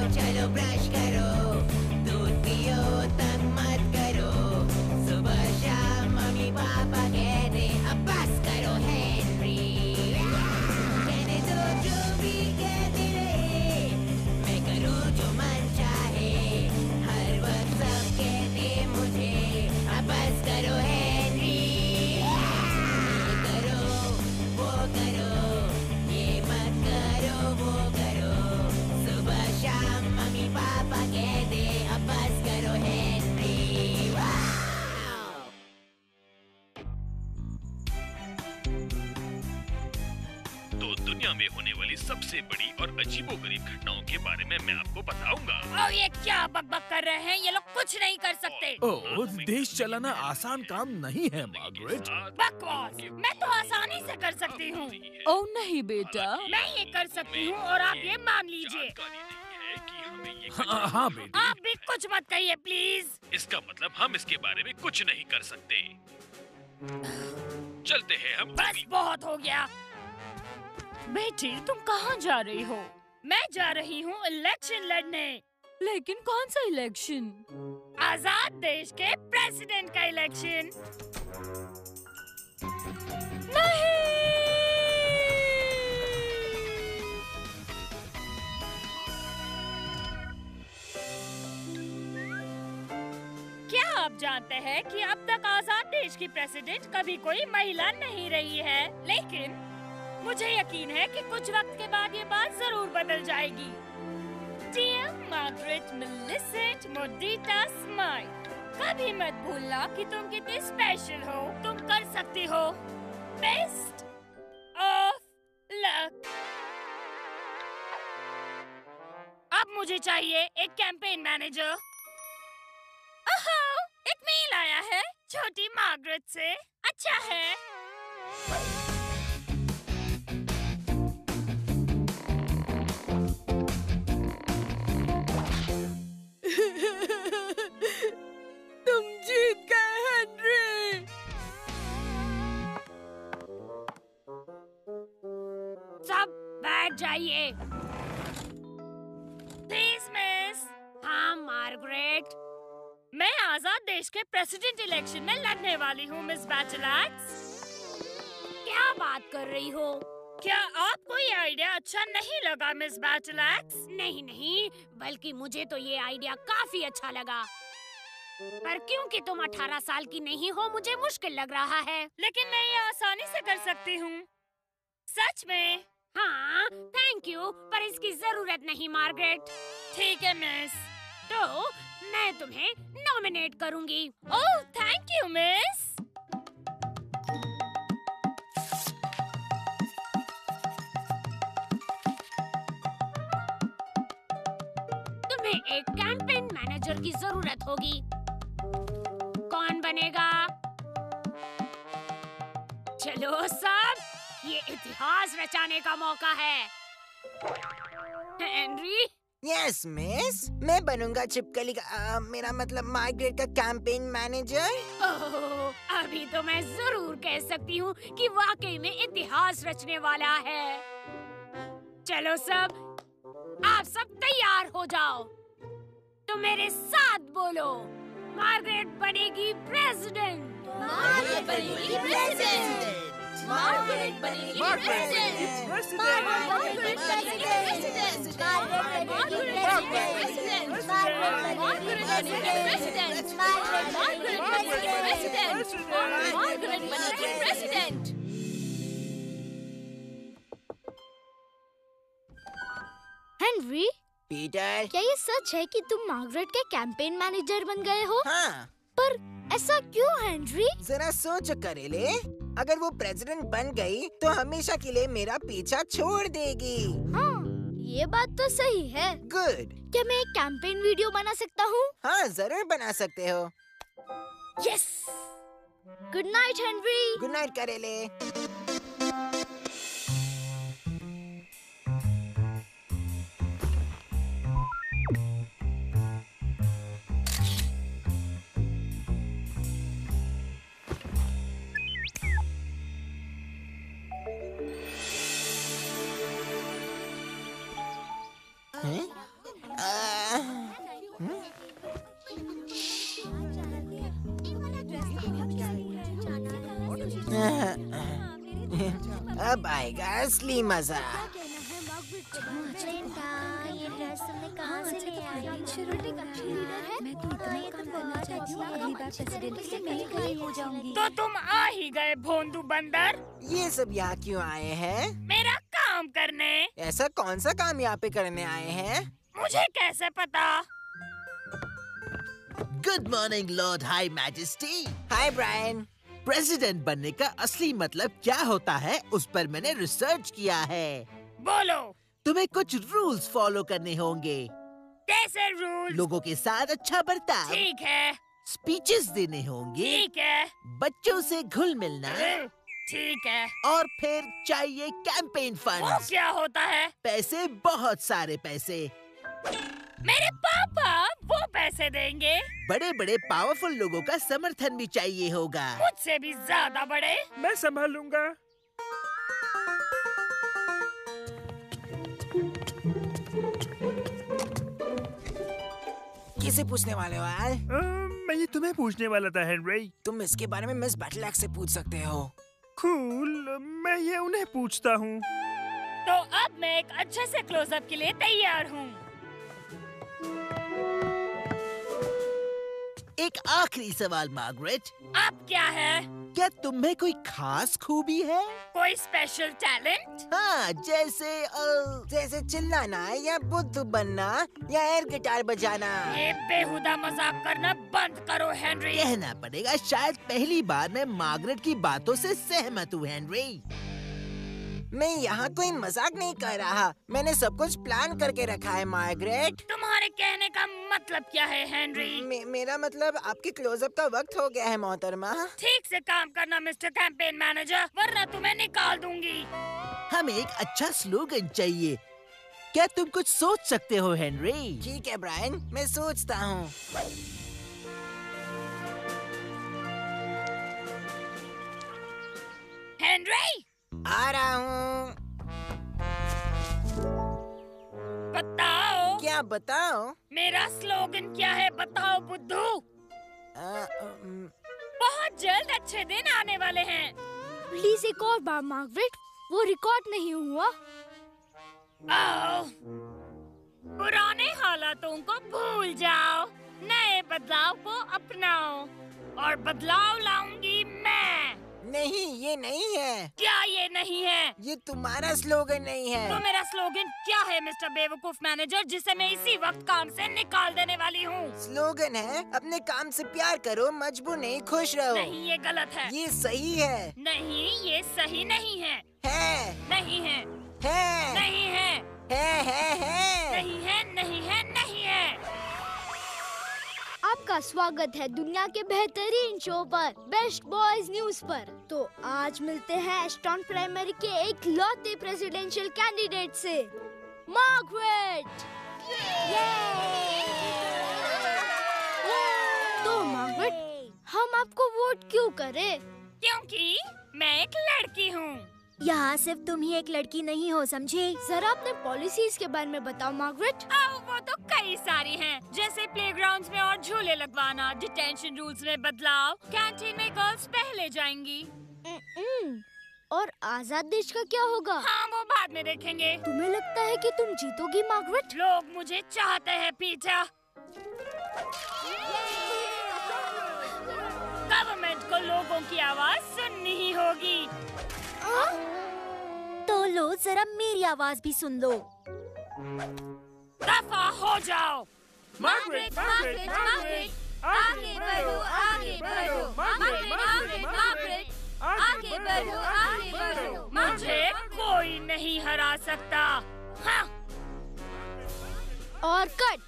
चलो ब्रश करो, दूध पियो तंग मत करो, सुबह शाम मम्मी पापा कहते अब बस करो हेनरी। कहने दो जो भी कहते रहे, मैं करूँ जो मन चाहे, हर वक्त सब कहते मुझे अब बस करो हेनरी। ये करो वो करो, ये मत करो वो करो, सुबह शाम मम्मी पापा कहते अब बस करो हेनरी। तो दुनिया में होने वाली सबसे बड़ी और अजीबोगरीब घटनाओं के बारे में मैं आपको बताऊंगा। और ये क्या बकबक कर रहे हैं? ये लोग कुछ नहीं कर सकते। ओह, देश चलाना आसान काम नहीं है मार्गरेट। बकवास, मैं तो आसानी से कर सकती हूँ। ओह नहीं बेटा, मैं ये कर सकती हूँ और आप ये मान लीजिए। हाँ बेटी। आप भी कुछ मत कहिए प्लीज। इसका मतलब हम इसके बारे में कुछ नहीं कर सकते। चलते हैं हम। बस बहुत हो गया। बेटी तुम कहाँ जा रही हो? मैं जा रही हूँ इलेक्शन लड़ने। लेकिन कौन सा इलेक्शन? आजाद देश के प्रेसिडेंट का इलेक्शन। क्या आप जानते हैं कि अब तक आजाद देश की प्रेसिडेंट कभी कोई महिला नहीं रही है, लेकिन मुझे यकीन है कि कुछ वक्त के बाद ये बात जरूर बदल जाएगी। Dear Margaret Millicent Modita Smite, कभी मत भूलना कि तुम कितने स्पेशल हो। तुम कर सकती हो। Best of luck. अब मुझे चाहिए एक कैंपेन मैनेजर। एक मेल आया है छोटी मार्गरेट से। अच्छा है। तुम जीत गए हेनरी। सब बैठ जाइए। Please miss. हाँ मार्गरेट, मैं आजाद देश के प्रेसिडेंट इलेक्शन में लड़ने वाली हूँ मिस बैचलैक्स। क्या बात कर रही हो? क्या आपको ये आइडिया अच्छा नहीं लगा मिस बैचलैक्स? नहीं नहीं, बल्कि मुझे तो ये आइडिया काफी अच्छा लगा। पर क्योंकि तुम 18 साल की नहीं हो, मुझे मुश्किल लग रहा है। लेकिन मैं ये आसानी से कर सकती हूँ। सच में? हाँ, थैंक यू, पर इसकी जरूरत नहीं मार्गरेट। ठीक है मिस, तो मैं तुम्हें नॉमिनेट करूंगी। Oh thank you miss. तुम्हें एक कैंपेन मैनेजर की जरूरत होगी। कौन बनेगा? चलो सब, ये इतिहास रचाने का मौका है। हेनरी? यस मिस, मैं बनूंगा चिपकली का मेरा मतलब मार्गरेट का कैंपेन मैनेजर। ओह, अभी तो मैं जरूर कह सकती हूँ कि वाकई में इतिहास रचने वाला है। चलो सब, आप सब तैयार हो जाओ। तो मेरे साथ बोलो, मार्गरेट बनेगी प्रेसिडेंट। मार्गरेट बनेगी प्रेसिडेंट। मार्गरेट बनेगी प्रेसिडेंट। मार्गरेट बनेगी प्रेसिडेंट। मार्गरेट बनेगी प्रेसिडेंट। मार्गरेट बनेगी प्रेसिडेंट। मार्गरेट बनेगी प्रेसिडेंट। मार्गरेट बनेगी प्रेसिडेंट। Henry, Peter. क्या ये सच है कि तुम मार्गरेट के कैंपेन मैनेजर बन गए हो? हाँ। पर ऐसा क्यों हेनरी? जरा सोच करेले, अगर वो प्रेसिडेंट बन गई तो हमेशा के लिए मेरा पीछा छोड़ देगी। हाँ, ये बात तो सही है। गुड। क्या मैं एक कैंपेन वीडियो बना सकता हूँ? हाँ जरूर बना सकते हो। Yes. Good night Henry. Good night करेले। अब आएगा असली मजा। ये ड्रेस तुमने कहाँ से ले आई? मैं तो इतना काम करना चाहती हूँ, अगली बार प्रेसिडेंट से मैं ही खड़ी हो जाऊंगी। तो तुम आ ही गए भोंदू बंदर। ये सब यहाँ क्यों आए हैं? मेरा काम करने। ऐसा कौन सा काम यहाँ पे करने आए हैं? मुझे कैसे पता? Good morning lord high majesty. Hi Brian. President बनने का असली मतलब क्या होता है उस पर मैंने रिसर्च किया है। बोलो। तुम्हें कुछ रूल्स फॉलो करने होंगे। कैसे रूल्स? लोगों के साथ अच्छा बर्ताव, ठीक है। स्पीचेस देने होंगे, ठीक है। बच्चों से घुल मिलना, ठीक है। और फिर चाहिए कैंपेन वो फंड। क्या होता है? पैसे, बहुत सारे पैसे। मेरे पापा वो पैसे देंगे। बड़े बड़े पावरफुल लोगों का समर्थन भी चाहिए होगा। मुझसे भी ज्यादा बड़े। मैं संभाल लूंगा। किसे पूछने वाले हो यार? मैं ये तुम्हें पूछने वाला था हेनरी। तुम इसके बारे में मिस बैटलैक से पूछ सकते हो। कूल, मैं ये उन्हें पूछता हूँ। तो अब मैं एक अच्छे से क्लोजअप के लिए तैयार हूँ। एक आखिरी सवाल मार्गरेट, अब क्या है? क्या तुम्हें कोई खास खूबी है? कोई स्पेशल टैलेंट? हाँ, जैसे चिल्लाना या बुद्धू बनना या एयर गिटार बजाना। ये बेहुदा मजाक करना बंद करो हेनरी। कहना पड़ेगा, शायद पहली बार मैं मार्गरेट की बातों से सहमत हूँ हेनरी। मैं यहाँ कोई मजाक नहीं कर रहा, मैंने सब कुछ प्लान करके रखा है मार्गरेट। तुम्हारे कहने का मतलब क्या है हेनरी? मेरा मतलब आपके क्लोजअप का वक्त हो गया है मोहतरमा। ठीक से काम करना मिस्टर कैंपेन मैनेजर, वरना तुम्हें निकाल दूंगी। हमें एक अच्छा स्लोगन चाहिए। क्या तुम कुछ सोच सकते हो हेनरी? ठीक है ब्रायन, मैं सोचता हूँ। हेनरी, आ रहा हूँ। बताओ। क्या बताओ? मेरा स्लोगन क्या है बताओ बुद्धू। बहुत जल्द अच्छे दिन आने वाले हैं। प्लीज एक और बार मार्गरेट, वो रिकॉर्ड नहीं हुआ। आओ, पुराने हालातों को भूल जाओ, नए बदलाव को अपनाओ, और बदलाव लाऊंगी मैं। नहीं, ये नहीं है। क्या ये नहीं है? ये तुम्हारा स्लोगन नहीं है। तो मेरा स्लोगन क्या है मिस्टर बेवकूफ मैनेजर, जिसे मैं इसी वक्त काम से निकाल देने वाली हूँ? स्लोगन है, अपने काम से प्यार करो, मजबूर नहीं, खुश रहो। नहीं, ये गलत है। ये सही है। नहीं, ये सही नहीं है। है। नहीं है। है। नहीं है। है। नहीं है, नहीं है, नहीं है। आपका स्वागत है दुनिया के बेहतरीन शो पर, बेस्ट बॉयज न्यूज पर। तो आज मिलते हैं एस्टन प्राइमरी के एक लौते प्रेसिडेंशियल कैंडिडेट से, मार्गरेट। तो मार्गरेट, हम आपको वोट क्यों करें? क्योंकि मैं एक लड़की हूँ। यहाँ सिर्फ तुम ही एक लड़की नहीं हो, समझे? जरा अपने पॉलिसीज के बारे में बताओ मार्गरेट। वो तो कई सारी हैं, जैसे प्लेग्राउंड्स में और झूले लगवाना, डिटेंशन रूल्स में बदलाव, कैंटीन में गर्ल्स पहले जाएंगी। और आजाद देश का क्या होगा? हाँ, वो बाद में देखेंगे। तुम्हें लगता है कि तुम जीतोगी मार्गरेट? लोग मुझे चाहते हैं पीछा। गवर्नमेंट को लोगों की आवाज सुननी ही होगी। तो लो, जरा मेरी आवाज भी सुन लो। दफा हो जाओ। मार्गरेट, मार्गरेट, मार्गरेट, आगे बढ़ो, आगे बढ़ो, मार्गरेट, मार्गरेट, मार्गरेट, आगे बढ़ो, आगे बढ़ो। मुझे कोई नहीं हरा सकता। हाँ। और कट।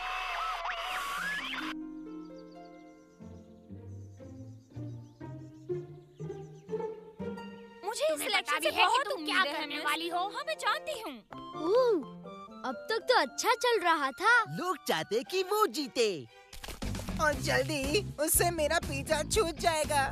मुझे इस लड़की से बहुत तुम क्या करने वाली हो, हाँ मैं जानती हूँ। अब तक तो अच्छा चल रहा था। लोग चाहते कि वो जीते, और जल्दी उससे मेरा पीछा छूट जाएगा।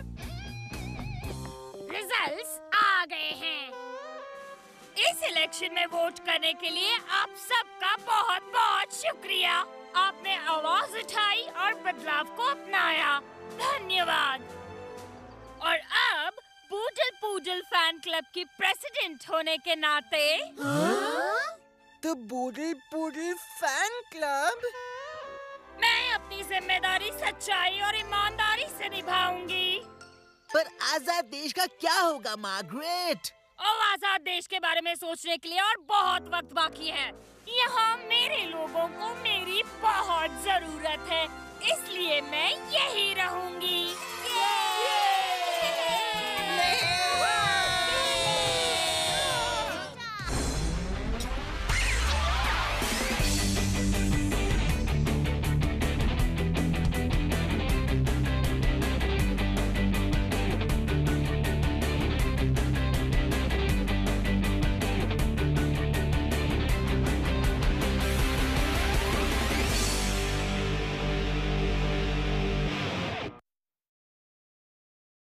रिजल्ट्स आ गए हैं। इस इलेक्शन में वोट करने के लिए आप सबका बहुत बहुत शुक्रिया। आपने आवाज उठाई और बदलाव को अपनाया। धन्यवाद। और अब बूडल पूडल फैन क्लब की प्रेसिडेंट होने के नाते तो बूडल पूडल फैन क्लब? मैं अपनी जिम्मेदारी सच्चाई और ईमानदारी से निभाऊंगी। पर आजाद देश का क्या होगा मार्गरेट? आजाद देश के बारे में सोचने के लिए और बहुत वक्त बाकी है। यहाँ मेरे लोगों को मेरी बहुत जरूरत है, इसलिए मैं यही रहूंगी।